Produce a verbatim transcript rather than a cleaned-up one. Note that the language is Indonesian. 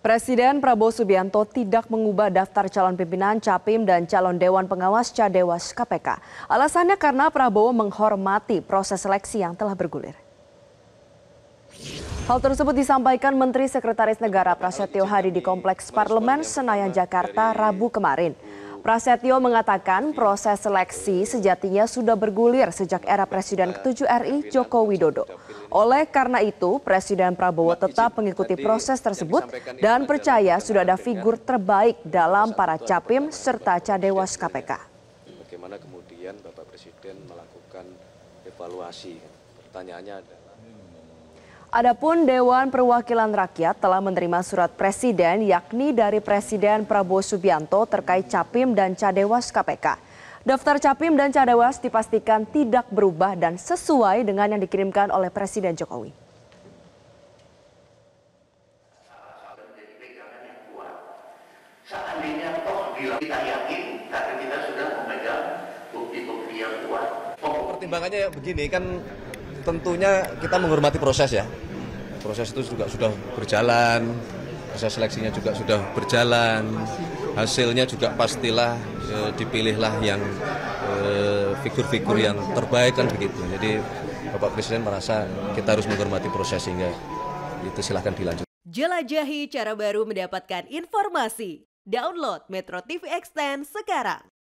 Presiden Prabowo Subianto tidak mengubah daftar calon pimpinan Capim dan calon Dewan Pengawas Cadewas K P K. Alasannya karena Prabowo menghormati proses seleksi yang telah bergulir. Hal tersebut disampaikan Menteri Sekretaris Negara Prasetyo Hadi di Kompleks Parlemen Senayan, Jakarta, Rabu kemarin. Prasetyo mengatakan proses seleksi sejatinya sudah bergulir sejak era Presiden ketujuh R I Joko Widodo. Oleh karena itu, Presiden Prabowo tetap mengikuti proses tersebut dan percaya sudah ada figur terbaik dalam para Capim serta Cadewas K P K. Bagaimana kemudian Bapak Presiden melakukan evaluasi? Pertanyaannya adalah Adapun Dewan Perwakilan Rakyat telah menerima surat Presiden yakni dari Presiden Prabowo Subianto terkait Capim dan Cadewas K P K. Daftar Capim dan Cadewas dipastikan tidak berubah dan sesuai dengan yang dikirimkan oleh Presiden Jokowi. Seandainya toh kita yakin, tapi kita sudah memegang bukti-bukti yang kuat. Pertimbangannya begini kan, tentunya kita menghormati proses ya. Proses itu juga sudah berjalan, proses seleksinya juga sudah berjalan, hasilnya juga pastilah e, dipilihlah yang figur-figur e, yang terbaik kan begitu. Jadi Bapak Presiden merasa kita harus menghormati proses sehingga itu silahkan dilanjut. Jelajahi cara baru mendapatkan informasi. Download Metro T V Extend sekarang.